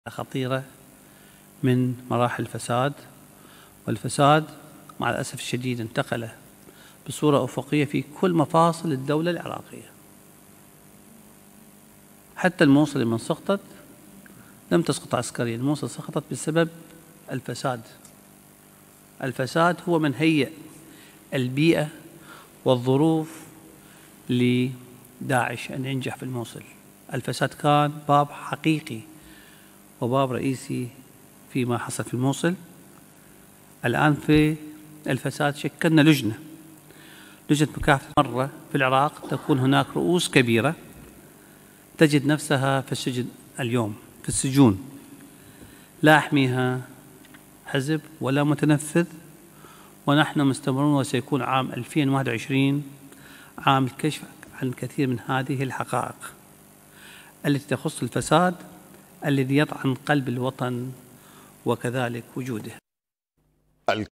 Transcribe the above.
خطيرة من مراحل الفساد، والفساد مع الأسف الشديد انتقل بصورة أفقية في كل مفاصل الدولة العراقية. حتى الموصل لمن سقطت لم تسقط عسكريا، الموصل سقطت بسبب الفساد. الفساد هو من هيئ البيئة والظروف لداعش أن ينجح في الموصل. الفساد كان باب حقيقي وباب رئيسي فيما حصل في الموصل. الآن في الفساد شكلنا لجنة مكافحة مرة في العراق، تكون هناك رؤوس كبيرة تجد نفسها في السجن اليوم، في السجون، لا يحميها حزب ولا متنفذ. ونحن مستمرون، وسيكون عام 2021 عام الكشف عن الكثير من هذه الحقائق التي تخص الفساد الذي يطعن قلب الوطن وكذلك وجوده.